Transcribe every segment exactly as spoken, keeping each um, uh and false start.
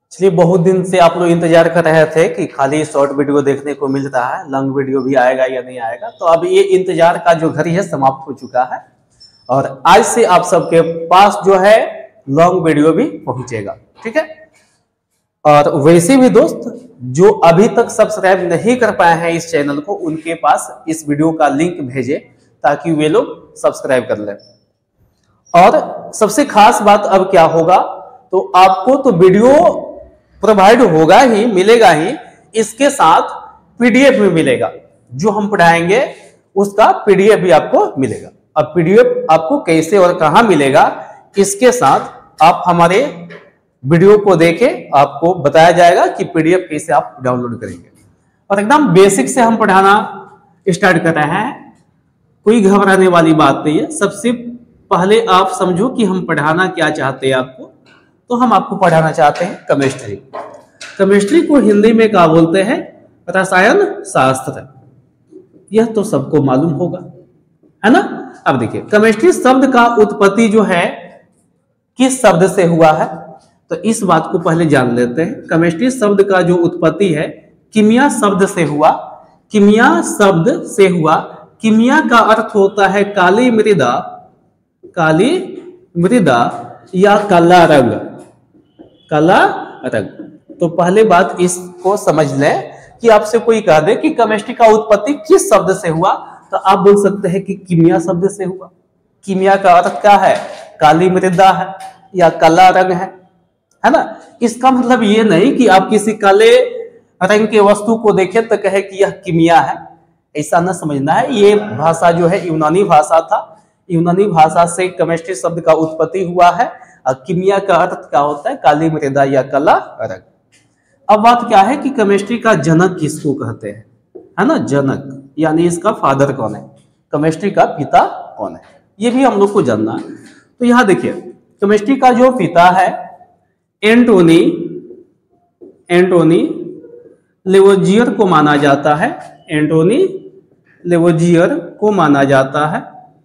चलिए, बहुत दिन से आप लोग इंतजार कर रहे थे कि खाली शॉर्ट वीडियो देखने को मिल रहा है, लॉन्ग वीडियो भी आएगा या नहीं आएगा। तो अब ये इंतजार का जो घड़ी है समाप्त हो चुका है और आज से आप सबके पास जो है लॉन्ग वीडियो भी पहुंचेगा। ठीक है। और वैसे भी दोस्त जो अभी तक सब्सक्राइब नहीं कर पाए हैं इस चैनल को, उनके पास इस वीडियो का लिंक भेजे ताकि वे लोग सब्सक्राइब कर लें। और सबसे खास बात अब क्या होगा, तो आपको तो वीडियो प्रोवाइड होगा ही, मिलेगा ही, इसके साथ पीडीएफ भी मिलेगा। जो हम पढ़ाएंगे उसका पीडीएफ भी आपको मिलेगा। अब पीडीएफ आपको कैसे और कहां मिलेगा, इसके साथ आप हमारे वीडियो को देखें, आपको बताया जाएगा कि पीडीएफ कैसे आप डाउनलोड करेंगे। और एकदम बेसिक से हम पढ़ाना स्टार्ट कर रहे हैं, कोई घबराने वाली बात नहीं है। सबसे पहले आप समझो कि हम पढ़ाना क्या चाहते हैं आपको। तो हम आपको पढ़ाना चाहते हैं केमिस्ट्री। केमिस्ट्री को हिंदी में क्या बोलते हैं? रसायन शास्त्र। यह तो सबको मालूम होगा, है ना। अब देखिए, केमिस्ट्री शब्द का उत्पत्ति जो है किस शब्द से हुआ है, तो इस बात को पहले जान लेते हैं। केमिस्ट्री शब्द का जो उत्पत्ति है कीमिया शब्द से हुआ। कीमिया शब्द से हुआ। कीमिया का अर्थ होता है काली मृदा, काली मृदा या काला रंग, काला रंग। तो पहले बात इसको समझ लें कि आपसे कोई कह दे कि केमिस्ट्री का उत्पत्ति किस शब्द से हुआ, तो आप बोल सकते हैं कि कीमिया शब्द से हुआ। कीमिया का अर्थ क्या है? काली मृदा है या काला रंग है, है ना। इसका मतलब ये नहीं कि आप किसी काले रंग के वस्तु को देखें तो कहे कि यह कीमिया है, ऐसा न समझना है। ये भाषा जो है यूनानी भाषा था, यूनानी भाषा से केमिस्ट्री शब्द का उत्पत्ति हुआ है। और कीमिया का अर्थ क्या होता है? काली मृदा या काला रंग। अब बात क्या है कि केमिस्ट्री का जनक किसको कहते हैं, है ना। जनक यानी इसका फादर कौन है, केमिस्ट्री का पिता कौन है, ये भी हम लोग को जानना है। तो यहाँ देखिए, केमिस्ट्री का जो पिता है एंटोनी, एंटोनी लेवोजियर को माना जाता है। एंटोनी लेवोजियर को माना जाता है,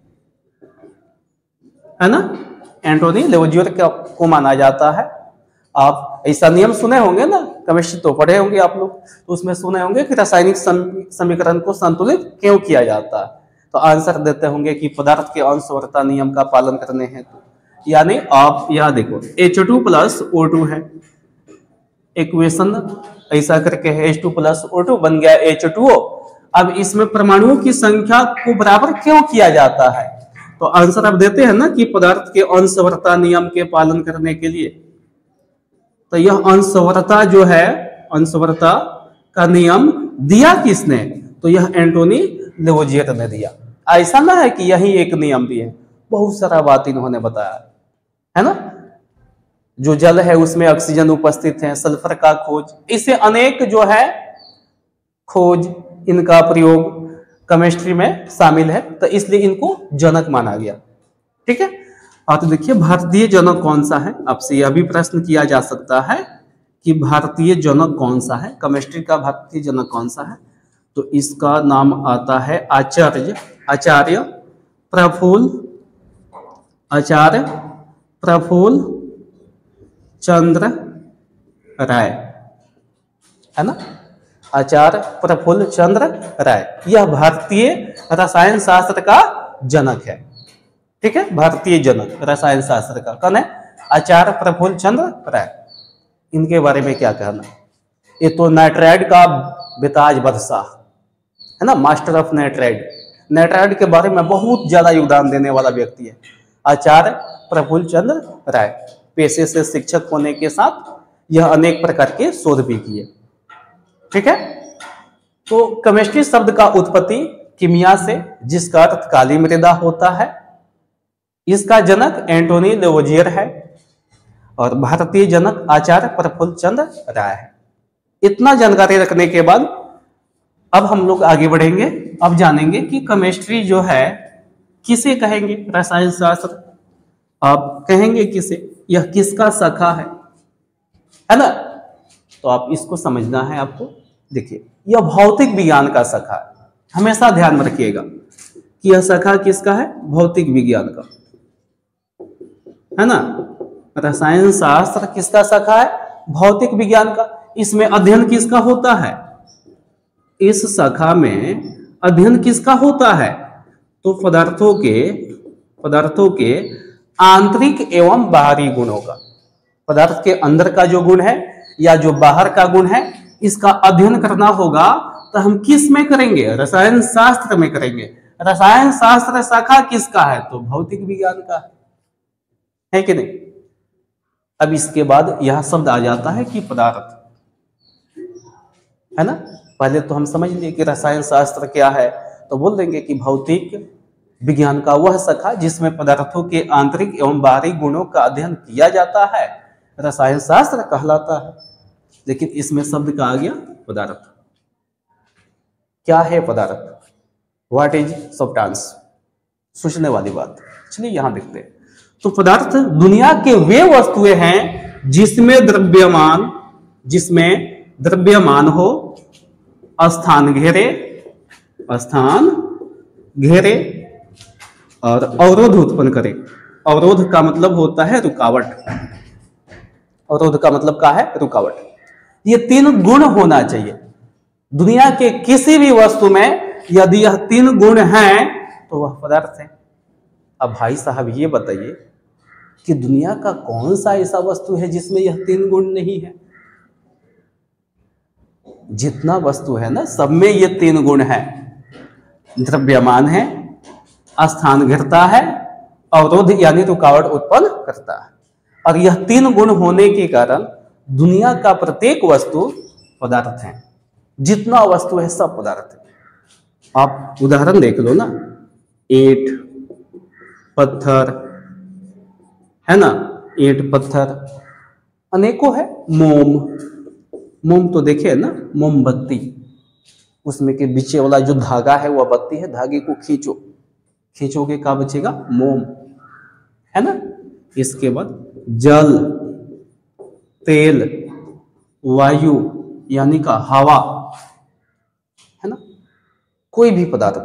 है ना। एंटोनी लेवोजियर को माना जाता है। आप ऐसा नियम सुने होंगे ना, केमिस्ट्री तो पढ़े होंगे आप लोग, तो उसमें सुने होंगे कि रासायनिक समीकरण को संतुलित क्यों किया जाता है। तो आंसर देते होंगे कि पदार्थ के अंशवर्ता नियम का पालन करने हेतु। यानी आप यहाँ देखो, H two plus O two है, इक्वेशन ऐसा करके है, H two plus O two बन गया एच टू ओ। अब इसमें परमाणुओं की संख्या को बराबर क्यों किया जाता है, तो आंसर आप देते हैं ना कि पदार्थ के अंशवर्ता नियम के पालन करने के लिए। तो यह अंशवर्ता जो है, अंशवर्ता का नियम दिया किसने, तो यह एंटोनी लेवोजियर ने दिया। ऐसा ना है कि यही एक नियम दिए, बहुत सारा बात इन्होंने बताया, है ना। जो जल है उसमें ऑक्सीजन उपस्थित है, सल्फर का खोज, इससे अनेक जो है खोज, इनका प्रयोग केमिस्ट्री में शामिल है, तो इसलिए इनको जनक माना गया। ठीक है। और तो देखिए, भारतीय जनक कौन सा है, आपसे यह भी प्रश्न किया जा सकता है कि भारतीय जनक कौन सा है, केमिस्ट्री का भारतीय जनक कौन सा है। तो इसका नाम आता है आचार्य, आचार्य प्रफुल्ल, आचार्य प्रफुल्ल चंद्र राय, है ना। आचार्य प्रफुल्ल चंद्र राय, यह भारतीय रसायन शास्त्र का जनक है। ठीक है, भारतीय जनक रसायन शास्त्र का कौन है? आचार्य प्रफुल्ल चंद्र राय। इनके बारे में क्या कहना, ये तो नाइट्राइड का बेताज बादशाह है ना, मास्टर ऑफ नाइट्राइड। नाइट्राइड के बारे में बहुत ज्यादा योगदान देने वाला व्यक्ति है आचार्य प्रफुल्ल चंद्र राय। पेशे से शिक्षक होने के साथ यह अनेक प्रकार के शोध भी किए। ठीक है। तो केमिस्ट्री शब्द का उत्पत्ति कीमिया से, जिसका अर्थ काली मृदा होता है। इसका जनक एंटोनी लेवोजियर है और भारतीय जनक आचार्य प्रफुल्ल चंद्र राय है। इतना जानकारी रखने के बाद अब हम लोग आगे बढ़ेंगे। अब जानेंगे कि केमिस्ट्री जो है किसे कहेंगे, रसायन शास्त्र आप कहेंगे किसे, यह किसका शाखा है, है ना। तो आप इसको समझना है आपको। देखिए, यह भौतिक विज्ञान का शाखा है, हमेशा ध्यान में रखिएगा कि यह शाखा किसका है, भौतिक विज्ञान का, है ना। रसायन शास्त्र किसका शाखा है, भौतिक विज्ञान का। इसमें अध्ययन किसका होता है? इस शाखा में अध्ययन किसका होता है? तो पदार्थों के पदार्थों के आंतरिक एवं बाहरी गुणों का। पदार्थ के अंदर का जो गुण है या जो बाहर का गुण है, इसका अध्ययन करना होगा। तो हम किस में करेंगे? रसायन शास्त्र में करेंगे। रसायन शास्त्र शाखा किसका है? तो भौतिक विज्ञान का है, है कि नहीं? अब इसके बाद यह शब्द आ जाता है कि पदार्थ, है ना। पहले तो हम समझ लिए कि रसायन शास्त्र क्या है, तो बोल देंगे कि भौतिक विज्ञान का वह शाखा जिसमें पदार्थों के आंतरिक एवं बाहरी गुणों का अध्ययन किया जाता है, रसायन शास्त्र कहलाता है। लेकिन इसमें शब्द का आ गया पदार्थ। क्या है पदार्थ? What is substance? सोचने वाली बात। चलिए यहां देखते हैं। तो पदार्थ दुनिया के वे वस्तुएं हैं जिसमें द्रव्यमान जिसमें द्रव्यमान हो, स्थान घेरे स्थान घेरे और अवरोध उत्पन्न करे। अवरोध का मतलब होता है रुकावट। अवरोध का मतलब क्या है? रुकावट। ये तीन गुण होना चाहिए दुनिया के किसी भी वस्तु में। यदि यह तीन गुण हैं तो वह पदार्थ है। अब भाई साहब ये बताइए कि दुनिया का कौन सा ऐसा वस्तु है जिसमें यह तीन गुण नहीं है? जितना वस्तु है ना, सब में ये तीन गुण है। द्रव्यमान है, स्थान घेरता है, अवरोध यानी रुकावट उत्पन्न करता है। और यह तीन गुण होने के कारण दुनिया का प्रत्येक वस्तु पदार्थ है। जितना वस्तु है सब पदार्थ है। आप उदाहरण देख लो ना, ईंट, पत्थर, है ना, ईंट पत्थर अनेकों है। मोम, मोम तो देखे ना, मोमबत्ती, उसमें के बीच वाला जो धागा है वह बत्ती है। धागे को खींचो, खींचोगे क्या बचेगा? मोम, है ना। इसके बाद जल, तेल, वायु यानी का हवा, है ना। कोई भी पदार्थ,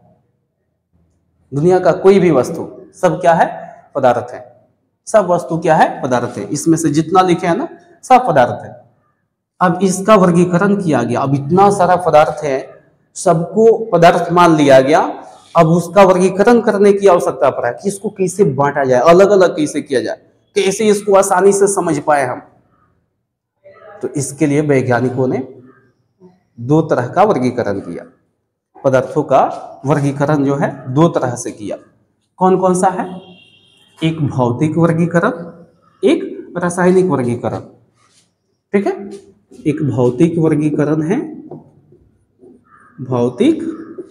दुनिया का कोई भी वस्तु, सब क्या है? पदार्थ है। सब वस्तु क्या है? पदार्थ है। इसमें से जितना लिखे है ना, सब पदार्थ है। अब इसका वर्गीकरण किया गया। अब इतना सारा पदार्थ है, सबको पदार्थ मान लिया गया। अब उसका वर्गीकरण करने की आवश्यकता पड़ा कि इसको कैसे बांटा जाए, अलग अलग कैसे किया जाए, कैसे इसको आसानी से समझ पाए हम। तो इसके लिए वैज्ञानिकों ने दो तरह का वर्गीकरण किया। पदार्थों का वर्गीकरण जो है दो तरह से किया। कौन कौन सा है? एक भौतिक वर्गीकरण, एक रासायनिक वर्गीकरण। ठीक है, एक भौतिक वर्गीकरण है, भौतिक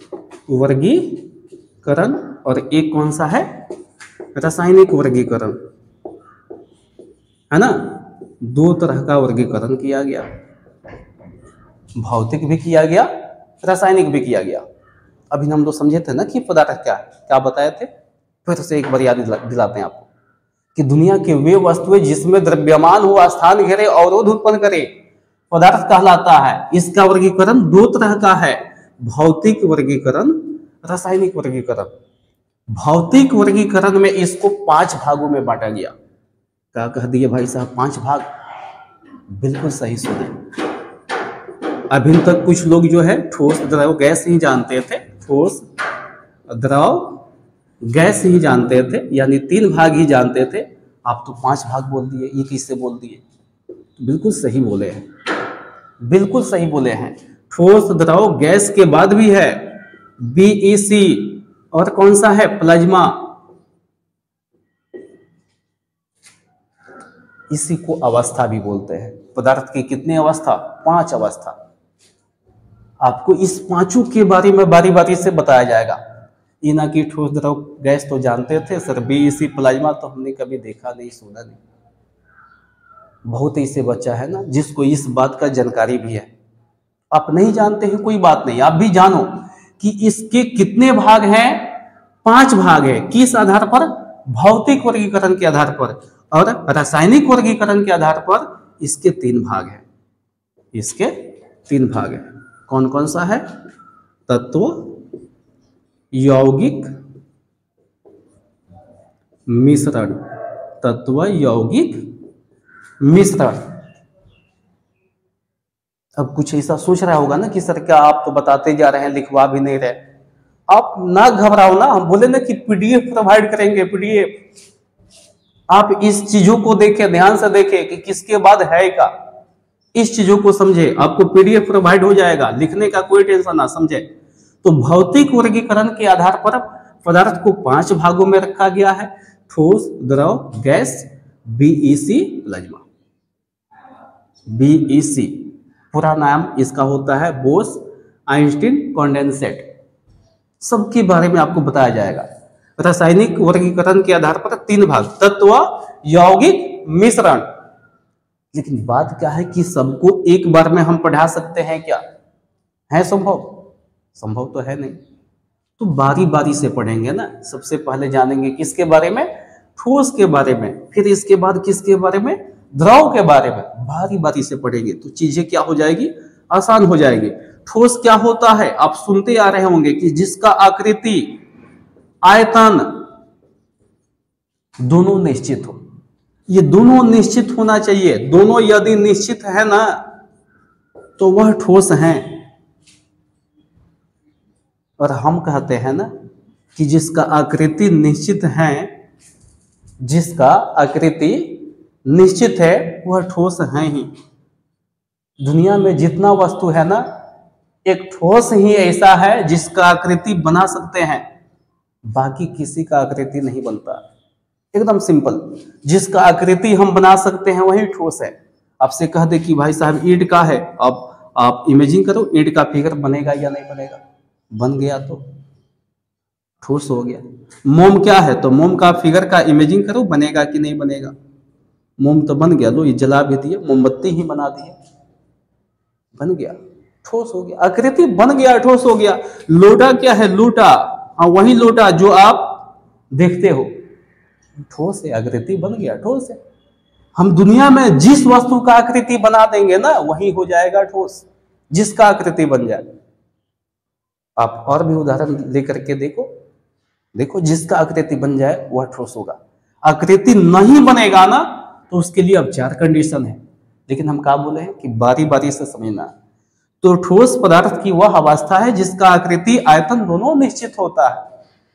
वर्गीकरण, और एक कौन सा है? रासायनिक वर्गीकरण, है ना। दो तरह का वर्गीकरण किया गया, भौतिक भी किया गया, रासायनिक भी किया गया। अभी हम लोग समझे थे ना कि पदार्थ क्या है, क्या बताए थे। फिर से एक बार याद दिलाते हैं आपको कि दुनिया के वे वस्तुएं जिसमें द्रव्यमान हो, स्थान घेरे, अवरोध उत्पन्न करे, पदार्थ कहलाता है। इसका वर्गीकरण दो तरह का है, भौतिक वर्गीकरण, रासायनिक वर्गीकरण। भौतिक वर्गीकरण में इसको पांच भागों में बांटा गया। क्या कह दिए भाई साहब? पांच भाग। बिल्कुल सही सुने। अभी तक कुछ लोग जो है ठोस, द्रव, गैस ही जानते थे। ठोस, द्रव, गैस ही जानते थे, यानी तीन भाग ही जानते थे। आप तो पांच भाग बोल दिए। ये किससे बोल दिए? बिल्कुल सही बोले हैं, बिल्कुल सही बोले हैं। ठोस, द्रव, गैस के बाद भी है बीईसी, और कौन सा है? प्लाज्मा। इसी को अवस्था भी बोलते हैं। पदार्थ की कितनी अवस्था? पांच अवस्था। आपको इस पांचों के बारे में बारी बारी से बताया जाएगा। ये ना कि ठोस, द्रव, गैस तो जानते थे सर, बीईसी, प्लाज्मा तो हमने कभी देखा नहीं, सुना नहीं। बहुत ऐसे बच्चा है ना जिसको इस बात का जानकारी भी है। आप नहीं जानते हैं, कोई बात नहीं, आप भी जानो कि इसके कितने भाग हैं। पांच भाग है। किस आधार पर? भौतिक वर्गीकरण के आधार पर, और रासायनिक वर्गीकरण के आधार पर इसके तीन भाग हैं। इसके तीन भाग हैं। कौन कौन सा है? तत्व, यौगिक, मिश्रण। तत्व, यौगिक, मिश्रण। अब कुछ ऐसा सोच रहा होगा ना कि सर क्या आप तो बताते जा रहे हैं, लिखवा भी नहीं रहे। आप ना घबराओ ना, हम बोले ना कि पीडीएफ प्रोवाइड करेंगे, पीडीएफ। आप इस चीजों को देखें, ध्यान से देखें कि किसके बाद है का, इस चीजों को समझे, आपको पीडीएफ प्रोवाइड हो जाएगा, लिखने का कोई टेंशन ना, समझे। तो भौतिक वर्गीकरण के आधार पर पदार्थ को पांच भागों में रखा गया है, ठोस, द्रव, गैस, बीईसी, प्लाज्मा। बीईसी पूरा नाम इसका होता है बोस आइंस्टीन कंडेंसेट। सबके बारे में आपको बताया जाएगा। रासायनिक वर्गीकरण के आधार पर तीन भाग, तत्व, यौगिक, मिश्रण। लेकिन बात क्या है कि सबको एक बार में हम पढ़ा सकते हैं क्या? है संभव? संभव तो है नहीं। तो बारी बारी से पढ़ेंगे ना। सबसे पहले जानेंगे किसके बारे में? ठोस के बारे में। फिर इसके बाद किसके बारे में? द्रव के बारे में। बारी बारी से पढ़ेंगे तो चीजें क्या हो जाएगी? आसान हो जाएगी। ठोस क्या होता है? आप सुनते आ रहे होंगे कि जिसका आकृति, आयतन दोनों निश्चित हो। ये दोनों निश्चित होना चाहिए। दोनों यदि निश्चित है ना तो वह ठोस है। और हम कहते हैं ना कि जिसका आकृति निश्चित है, जिसका आकृति निश्चित है वह ठोस है ही। दुनिया में जितना वस्तु है ना, एक ठोस ही ऐसा है जिसका आकृति बना सकते हैं, बाकी किसी का आकृति नहीं बनता। एकदम सिंपल। जिसका आकृति हम बना सकते हैं वही ठोस है। आपसे कह दे कि भाई साहब ईंट का है, अब आप इमेजिन करो ईंट का फिगर बनेगा या नहीं बनेगा? बन गया तो ठोस हो गया। मोम क्या है? तो मोम का फिगर का इमेजिन करो, बनेगा कि नहीं बनेगा? मोम तो बन गया, लो ये जला भी दिए, मोमबत्ती ही बना दिए, बन गया, ठोस हो गया। आकृति बन गया, ठोस हो गया। लोटा क्या है? लोटा, हाँ वही लोटा जो आप देखते हो, ठोस है, आकृति बन गया, ठोस है। हम दुनिया में जिस वस्तु का आकृति बना देंगे ना वही हो जाएगा ठोस, जिसका आकृति बन जाए। आप और भी उदाहरण लेकर के देखो, देखो जिसका आकृति बन जाए वह ठोस होगा। आकृति नहीं बनेगा ना तो उसके लिए अब चार कंडीशन है, लेकिन हम क्या बोले हैं कि बारी बारी से समझना। तो ठोस पदार्थ की वह अवस्था है जिसका आकृति, आयतन दोनों निश्चित होता है,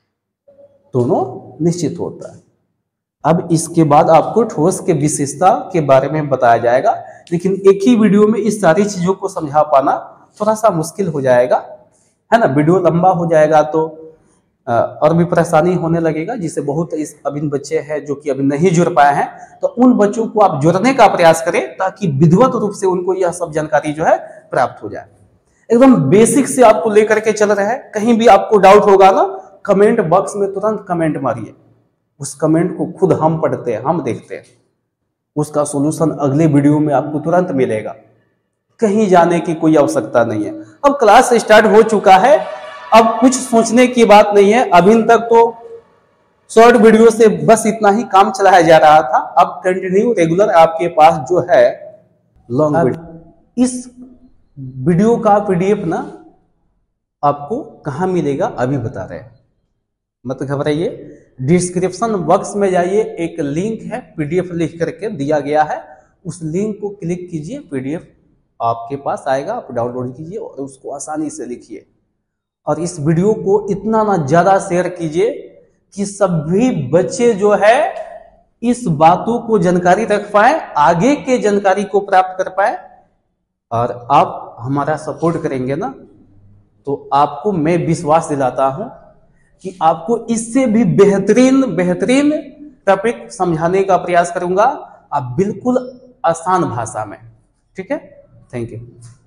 दोनों निश्चित होता है। अब इसके बाद आपको ठोस के विशेषता के बारे में बताया जाएगा, लेकिन एक ही वीडियो में इस सारी चीजों को समझा पाना थोड़ा सा मुश्किल हो जाएगा, है ना। वीडियो लंबा हो जाएगा तो और भी परेशानी होने लगेगा, जिससे बहुत इस अभी बच्चे हैं जो कि अभी नहीं जुड़ पाए हैं, तो उन बच्चों को आप जोड़ने का प्रयास करें ताकि विधिवत रूप से उनको यह सब जानकारी जो है प्राप्त हो जाए। एकदम बेसिक से आपको लेकर के चल रहे हैं। कहीं भी आपको डाउट होगा ना, कमेंट बॉक्स में तुरंत कमेंट मारिए। उस कमेंट को खुद हम पढ़ते हैं, हम देखते हैं, उसका सॉल्यूशन अगले वीडियो में आपको तुरंत मिलेगा। कहीं जाने की कोई आवश्यकता नहीं है। अब क्लास स्टार्ट हो चुका है, अब कुछ सोचने की बात नहीं है। अभी तक तो शॉर्ट वीडियो से बस इतना ही काम चलाया जा रहा था। अब कंटिन्यू रेगुलर आपके पास जो है लॉन्ग वीडियो। इस वीडियो का पीडीएफ ना आपको कहाँ मिलेगा अभी बता रहे हैं, मत घबराइए। डिस्क्रिप्शन बॉक्स में जाइए, एक लिंक है, पीडीएफ लिख करके दिया गया है, उस लिंक को क्लिक कीजिए, पीडीएफ आपके पास आएगा, आप डाउनलोड कीजिए और उसको आसानी से लिखिए। और इस वीडियो को इतना ना ज्यादा शेयर कीजिए कि सभी बच्चे जो है इस बातों को जानकारी रख पाए, आगे के जानकारी को प्राप्त कर पाए। और आप हमारा सपोर्ट करेंगे ना तो आपको मैं विश्वास दिलाता हूं कि आपको इससे भी बेहतरीन बेहतरीन टॉपिक समझाने का प्रयास करूंगा, आप बिल्कुल आसान भाषा में। ठीक है, थैंक यू।